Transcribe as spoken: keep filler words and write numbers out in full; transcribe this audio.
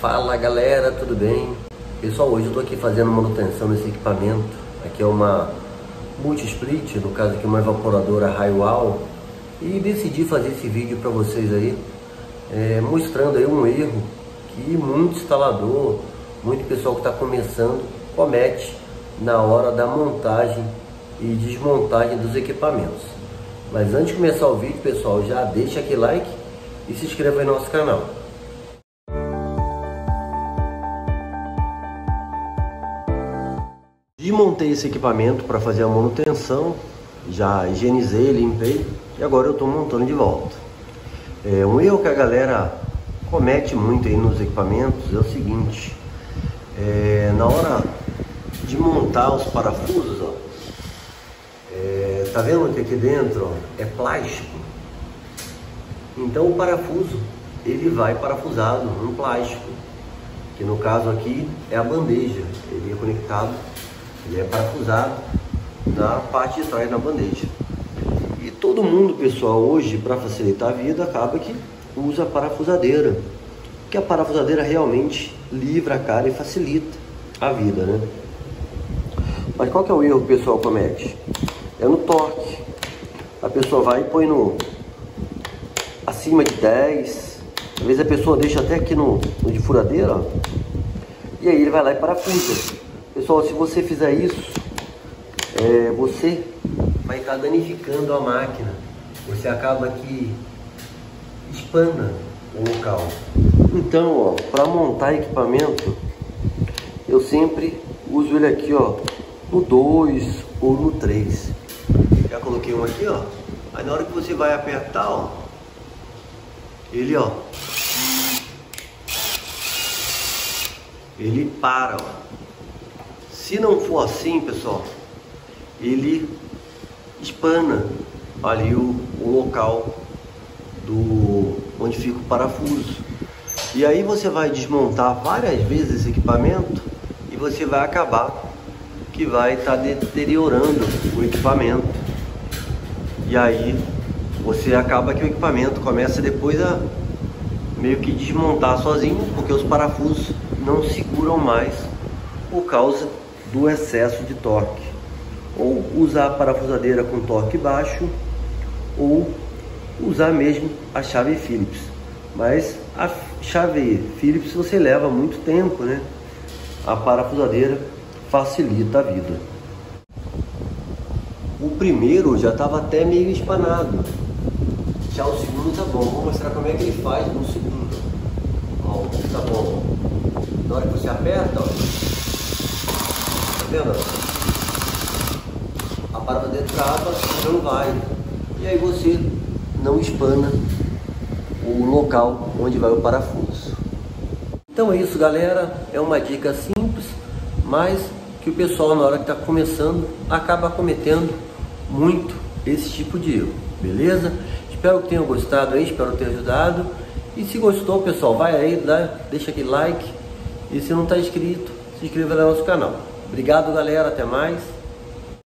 Fala galera, tudo bem? Pessoal, hoje eu estou aqui fazendo manutenção nesse equipamento. Aqui é uma multi-split, no caso aqui uma evaporadora Honeywell, e decidi fazer esse vídeo para vocês aí, é, mostrando aí um erro que muito instalador, muito pessoal que está começando comete na hora da montagem e desmontagem dos equipamentos. Mas antes de começar o vídeo, pessoal, já deixa aquele like e se inscreva aí no nosso canal. Desmontei esse equipamento para fazer a manutenção, já higienizei, limpei e agora eu estou montando de volta. É, um erro que a galera comete muito aí nos equipamentos é o seguinte: é, na hora de montar os parafusos, ó, é, tá vendo que aqui dentro ó, é plástico? Então o parafuso ele vai parafusado no plástico, que no caso aqui é a bandeja, ele é conectado. Ele é parafusado na parte de trás da bandeja. E todo mundo, pessoal, hoje, para facilitar a vida, acaba que usa a parafusadeira. Porque a parafusadeira realmente livra a cara e facilita a vida, né? Mas qual que é o erro que o pessoal comete? É no torque. A pessoa vai e põe no acima de dez. Às vezes a pessoa deixa até aqui no, no de furadeira, ó, e aí ele vai lá e parafusa. Pessoal, se você fizer isso, é, você vai estar danificando a máquina. Você acaba que espana o local. Então, ó, para montar equipamento, eu sempre uso ele aqui, ó, no dois ou no três. Já coloquei um aqui, ó. Aí na hora que você vai apertar, ó, ele, ó, ele para, ó. Se não for assim, pessoal, ele espana ali o, o local do onde fica o parafuso. E aí você vai desmontar várias vezes esse equipamento e você vai acabar que vai estar deteriorando o equipamento. E aí você acaba que o equipamento começa depois a meio que desmontar sozinho, porque os parafusos não seguram mais por causa do excesso de torque. Ou usar a parafusadeira com torque baixo, ou usar mesmo a chave Phillips. Mas a chave Phillips você leva muito tempo, né? A parafusadeira facilita a vida. O primeiro já estava até meio espanado, já o segundo tá bom. Vou mostrar como é que ele faz no segundo. Ó, tá bom. Na hora que você aperta, ó, a parafusadeira trava, não vai, e aí você não espana o local onde vai o parafuso. Então é isso, galera, é uma dica simples, mas que o pessoal na hora que está começando acaba cometendo muito esse tipo de erro, beleza? Espero que tenham gostado aí, espero ter ajudado, e se gostou, pessoal, vai aí, dá, deixa aquele like, e se não está inscrito, se inscreva no nosso canal. Obrigado, galera, até mais.